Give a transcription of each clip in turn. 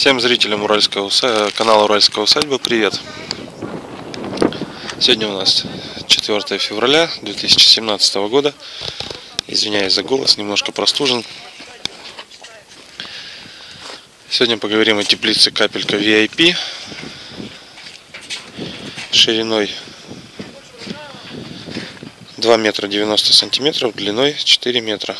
Всем зрителям канала Уральская усадьба привет! Сегодня у нас 4 февраля 2017 года. Извиняюсь за голос, немножко простужен. Сегодня поговорим о теплице Капелька VIP шириной 2 метра 90 сантиметров, длиной 4 метра.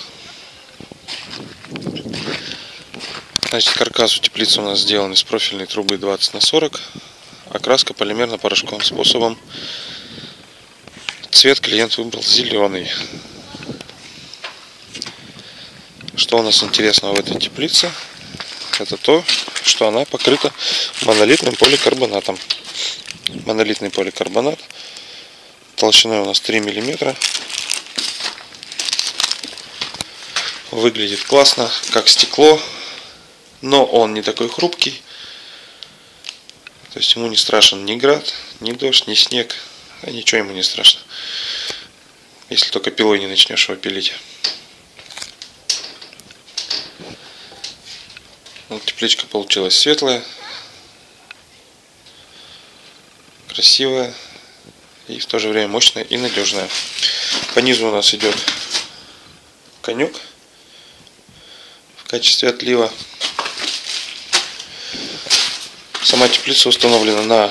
Значит, каркас у теплицы у нас сделан из профильной трубы 20 на 40, окраска полимерно-порошковым способом. Цвет клиент выбрал зеленый. Что у нас интересного в этой теплице? Это то, что она покрыта монолитным поликарбонатом. Монолитный поликарбонат толщиной у нас 3 мм. Выглядит классно, как стекло. Но он не такой хрупкий, то есть ему не страшен ни град, ни дождь, ни снег, а ничего ему не страшно, если только пилой не начнешь его пилить. Вот тепличка получилась светлая, красивая и в то же время мощная и надежная. По низу у нас идет конек в качестве отлива. Сама теплица установлена на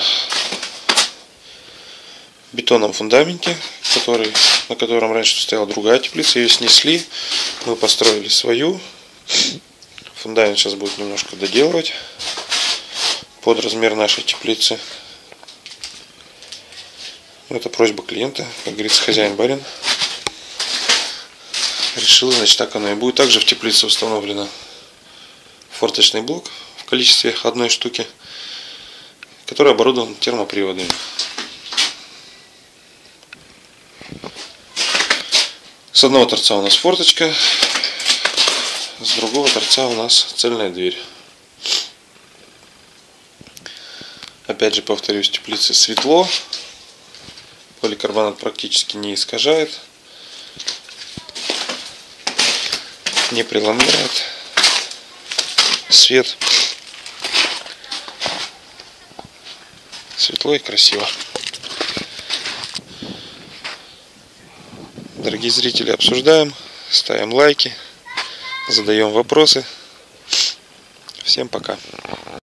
бетонном фундаменте, на котором раньше стояла другая теплица. Ее снесли, мы построили свою. Фундамент сейчас будет немножко доделывать под размер нашей теплицы. Это просьба клиента, как говорится, хозяин-барин. Решил, значит, так оно и будет. Также в теплице установлено форточный блок в количестве одной штуки, который оборудован термоприводами. С одного торца у нас форточка, с другого торца у нас цельная дверь. Опять же повторюсь, в теплице светло, поликарбонат практически не искажает, не преломляет свет. Светло и красиво. Дорогие зрители, обсуждаем, ставим лайки, задаем вопросы. Всем пока.